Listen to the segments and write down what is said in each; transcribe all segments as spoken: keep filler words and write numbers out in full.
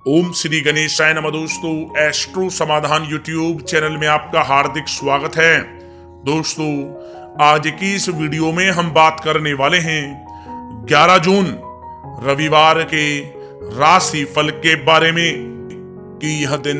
ओम श्री गणेशाय नमः। दोस्तों, एस्ट्रो समाधान यूट्यूब चैनल में आपका हार्दिक स्वागत है। दोस्तों, आज की इस वीडियो में हम बात करने वाले हैं ग्यारह जून रविवार के राशि फल के बारे में कि यह दिन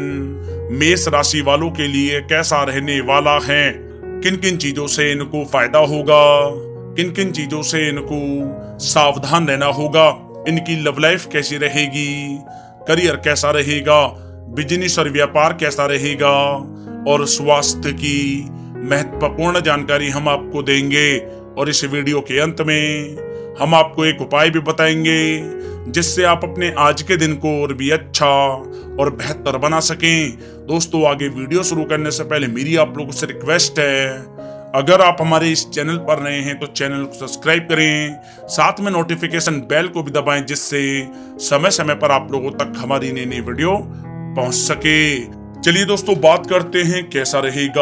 मेष राशि वालों के लिए कैसा रहने वाला है, किन किन चीजों से इनको फायदा होगा, किन किन चीजों से इनको सावधान रहना होगा, इनकी लव लाइफ कैसी रहेगी, करियर कैसा रहेगा, बिजनेस और व्यापार कैसा रहेगा और स्वास्थ्य की महत्वपूर्ण जानकारी हम आपको देंगे। और इस वीडियो के अंत में हम आपको एक उपाय भी बताएंगे जिससे आप अपने आज के दिन को और भी अच्छा और बेहतर बना सकें। दोस्तों, आगे वीडियो शुरू करने से पहले मेरी आप लोगों से रिक्वेस्ट है, अगर आप हमारे इस चैनल पर नए हैं तो चैनल को सब्सक्राइब करें, साथ में नोटिफिकेशन बेल को भी दबाएं जिससे समय समय पर आप लोगों तक हमारी नई नई वीडियो पहुंच सके। चलिए दोस्तों, बात करते हैं कैसा रहेगा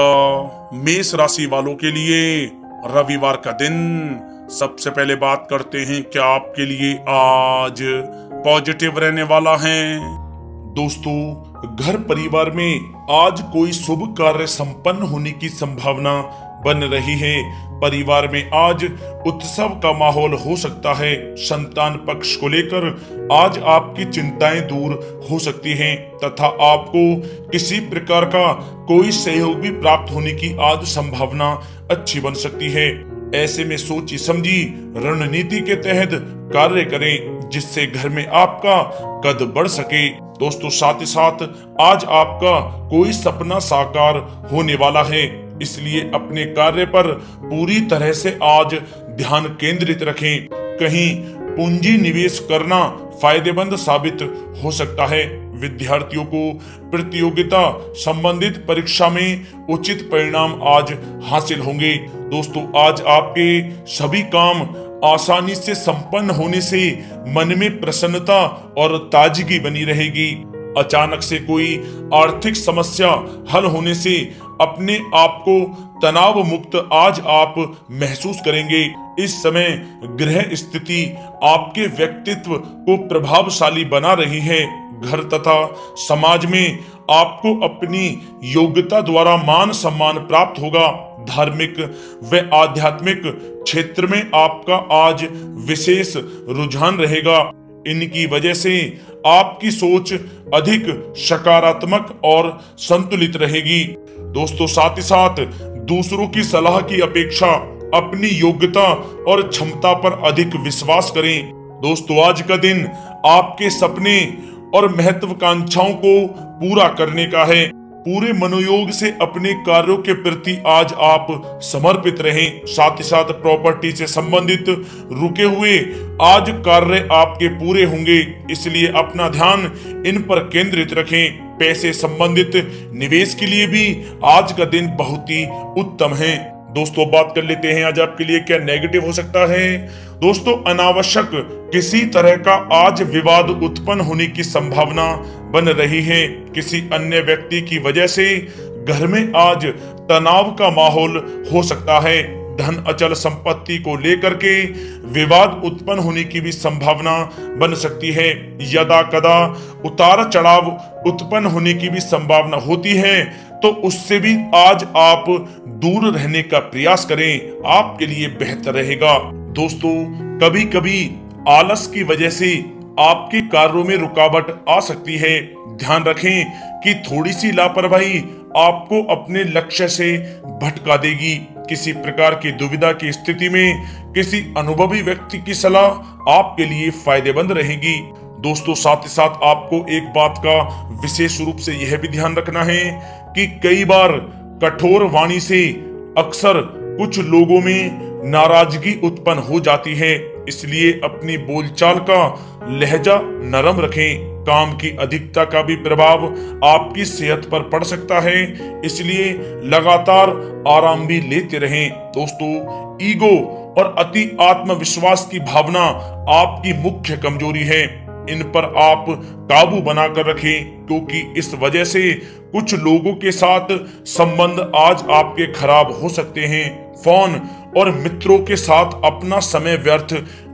मेष राशि वालों के लिए रविवार का दिन। सबसे पहले बात करते हैं क्या आपके लिए आज पॉजिटिव रहने वाला है। दोस्तों, घर परिवार में आज कोई शुभ कार्य संपन्न होने की संभावना बन रही है। परिवार में आज उत्सव का माहौल हो सकता है। संतान पक्ष को लेकर आज आपकी चिंताएं दूर हो सकती हैं तथा आपको किसी प्रकार का कोई सहयोग भी प्राप्त होने की आज संभावना अच्छी बन सकती है। ऐसे में सोची समझी रणनीति के तहत कार्य करें जिससे घर में आपका कद बढ़ सके। दोस्तों, साथ ही साथ आज आपका कोई सपना साकार होने वाला है, इसलिए अपने कार्य पर पूरी तरह से आज ध्यान केंद्रित रखें। कहीं पूंजी निवेश करना फायदेमंद साबित हो सकता है। विद्यार्थियों को प्रतियोगिता संबंधित परीक्षा में उचित परिणाम आज हासिल होंगे। दोस्तों, आज आपके सभी काम आसानी से संपन्न होने से मन में प्रसन्नता और ताजगी बनी रहेगी। अचानक से कोई आर्थिक समस्या हल होने से अपने आप को तनाव मुक्त आज आप महसूस करेंगे। इस समय ग्रह स्थिति आपके व्यक्तित्व को प्रभावशाली बना रही है। घर तथा समाज में आपको अपनी योग्यता द्वारा मान सम्मान प्राप्त होगा। धार्मिक व आध्यात्मिक क्षेत्र में आपका आज विशेष रुझान रहेगा। इनकी वजह से आपकी सोच अधिक सकारात्मक और संतुलित रहेगी। दोस्तों, साथ ही साथ दूसरों की सलाह की अपेक्षा अपनी योग्यता और क्षमता पर अधिक विश्वास करें। दोस्तों, आज का दिन आपके सपने और महत्वाकांक्षाओं को पूरा करने का है। पूरे मनोयोग से अपने कार्यों के प्रति आज आप समर्पित रहें। साथ ही साथ प्रॉपर्टी से संबंधित रुके हुए आज कार्य आपके पूरे होंगे, इसलिए अपना ध्यान इन पर केंद्रित रखें। पैसे संबंधित निवेश के लिए भी आज का दिन बहुत ही उत्तम है। दोस्तों, बात कर लेते हैं आज आपके लिए क्या नेगेटिव हो सकता है। दोस्तों, अनावश्यक किसी तरह का आज विवाद उत्पन्न होने की संभावना बन रही है। किसी अन्य व्यक्ति की वजह से घर में आज तनाव का माहौल हो सकता है। धन अचल संपत्ति को लेकर के विवाद उत्पन्न होने की भी संभावना बन सकती है। यदा कदा उतार चढ़ाव उत्पन्न होने की भी संभावना होती है, तो उससे भी आज आप दूर रहने का प्रयास करें, आपके लिए बेहतर रहेगा। दोस्तों, कभी कभी आलस की वजह से आपके कार्यों में रुकावट आ सकती है। ध्यान रखें कि थोड़ी सी लापरवाही आपको अपने लक्ष्य से भटका देगी। किसी प्रकार की दुविधा की स्थिति में किसी अनुभवी व्यक्ति की सलाह आपके लिए फायदेमंद रहेगी। दोस्तों, साथ ही साथ आपको एक बात का विशेष रूप से यह भी ध्यान रखना है कि कई बार कठोर वाणी से अक्सर कुछ लोगों में नाराजगी उत्पन्न हो जाती है, इसलिए अपनी बोलचाल का लहजा नरम रखें। काम की अधिकता का भी प्रभाव आपकी सेहत पर पड़ सकता है, इसलिए लगातार आराम भी लेते रहें। दोस्तों, ईगो और अति आत्मविश्वास की भावना आपकी मुख्य कमजोरी है। इन पर आप काबू बनाकर रखें, क्योंकि इस वजह से कुछ लोगों के साथ संबंध आज आपके खराब हो सकते हैं। फोन और मित्रों के साथ अपना समय व्यर्थ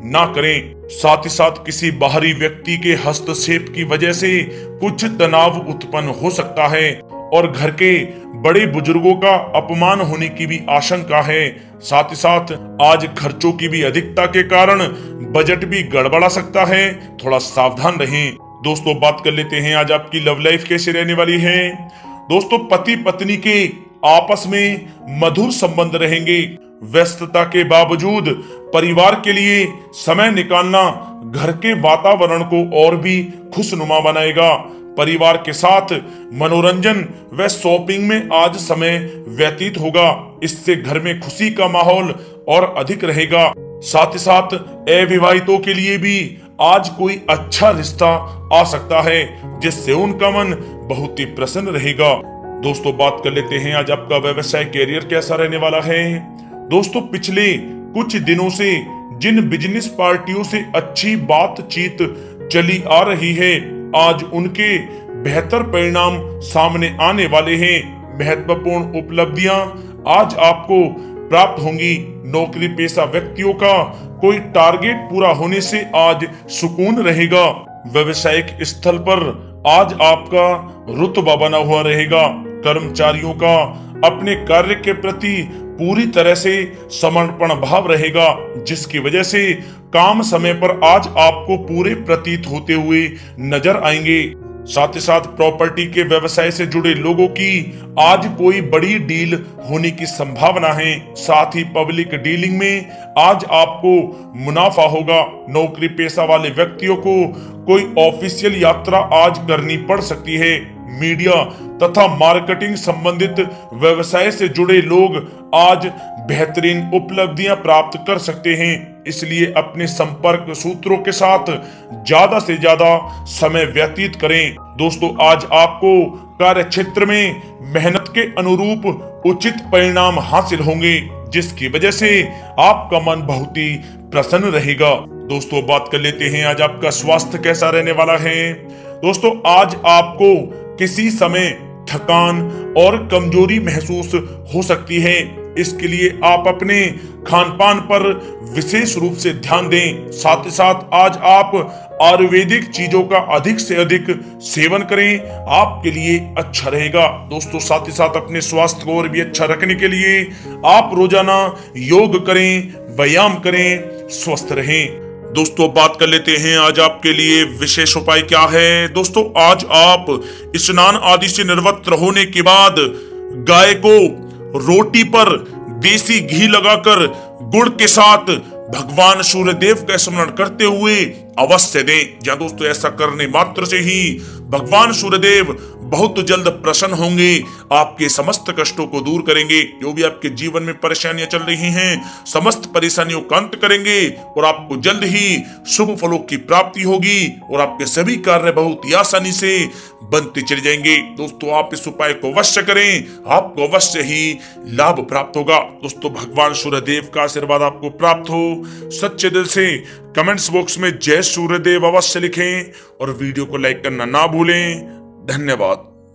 ना करें। साथ ही साथ किसी बाहरी व्यक्ति के हस्तक्षेप की वजह से कुछ तनाव उत्पन्न हो सकता है और घर के बड़े बुजुर्गों का अपमान होने की भी आशंका है। साथ ही साथ आज खर्चों की भी अधिकता के कारण बजट भी गड़बड़ा सकता है, थोड़ा सावधान रहें। दोस्तों बात कर लेते हैं आज आपकी लव लाइफ कैसे रहने वाली है। दोस्तों पति पत्नी के आपस में मधुर संबंध रहेंगे। व्यस्तता के बावजूद परिवार के लिए समय निकालना घर के वातावरण को और भी खुशनुमा बनाएगा। परिवार के साथ मनोरंजन व शॉपिंग में आज समय व्यतीत होगा। इससे घर में खुशी का माहौल और अधिक रहेगा। साथ ही साथ अविवाहितों के लिए भी आज कोई अच्छा रिश्ता आ सकता है जिससे उनका मन बहुत ही प्रसन्न रहेगा। दोस्तों बात कर लेते हैं आज आपका व्यवसाय कैरियर कैसा रहने वाला है। दोस्तों पिछले कुछ दिनों से जिन बिजनेस पार्टियों से अच्छी बातचीत चली आ रही है, आज उनके बेहतर परिणाम सामने आने वाले हैं। महत्वपूर्ण उपलब्धियां आज आपको प्राप्त होंगी। नौकरी पेशा व्यक्तियों का कोई टारगेट पूरा होने से आज सुकून रहेगा। व्यवसायिक स्थल पर आज आपका रुतबा बना हुआ रहेगा। कर्मचारियों का अपने कार्य के प्रति पूरी तरह से समर्पण भाव रहेगा, जिसकी वजह से काम समय पर आज आपको पूरे प्रतीत होते हुए नजर आएंगे। साथ ही साथ प्रॉपर्टी के व्यवसाय से जुड़े लोगों की आज कोई बड़ी डील होने की संभावना है। साथ ही पब्लिक डीलिंग में आज आपको मुनाफा होगा। नौकरी पेशा वाले व्यक्तियों को कोई ऑफिशियल यात्रा आज करनी पड़ सकती है। मीडिया तथा मार्केटिंग संबंधित व्यवसाय से जुड़े लोग आज बेहतरीन उपलब्धियां प्राप्त कर सकते हैं। इसलिए अपने संपर्क सूत्रों के साथ ज्यादा से ज्यादा समय व्यतीत करें। दोस्तों आज आपको कार्य क्षेत्र में मेहनत के अनुरूप उचित परिणाम हासिल होंगे, जिसकी वजह से आपका मन बहुत ही प्रसन्न रहेगा। दोस्तों बात कर लेते हैं आज आपका स्वास्थ्य कैसा रहने वाला है। दोस्तों आज आपको किसी समय थकान और कमजोरी महसूस हो सकती है। इसके लिए आप अपने खान पान पर विशेष रूप से ध्यान दें। साथ ही साथ आज आप आयुर्वेदिक चीजों का अधिक से अधिक सेवन करें, आपके लिए अच्छा रहेगा। दोस्तों साथ ही साथ अपने स्वास्थ्य को और भी अच्छा रखने के लिए आप रोजाना योग करें, व्यायाम करें, स्वस्थ रहें। दोस्तों बात कर लेते हैं आज आपके लिए विशेष उपाय क्या है। दोस्तों आज आप स्नान आदि से निर्वस्त्र होने के बाद गाय को रोटी पर देसी घी लगाकर गुड़ के साथ भगवान सूर्यदेव का स्मरण करते हुए अवश्य दें। या दोस्तों ऐसा करने मात्र से ही भगवान सूर्यदेव बहुत जल्द प्रसन्न होंगे, आपके समस्त कष्टों को दूर करेंगे। जो भी आपके जीवन में परेशानियां चल रही हैं, समस्त परेशानियों का अंत करेंगे और आपको जल्द ही शुभ फलों की प्राप्ति होगी और आपके सभी कार्य बहुत ही आसानी से बनते चले जाएंगे। दोस्तों आप इस उपाय को अवश्य करें, आपको अवश्य ही लाभ प्राप्त होगा। दोस्तों भगवान सूर्यदेव का आशीर्वाद आपको प्राप्त हो। सच्चे दिल से कमेंट्स बॉक्स में जय सूर्यदेव अवश्य लिखें और वीडियो को लाइक करना ना भूलें। धन्यवाद।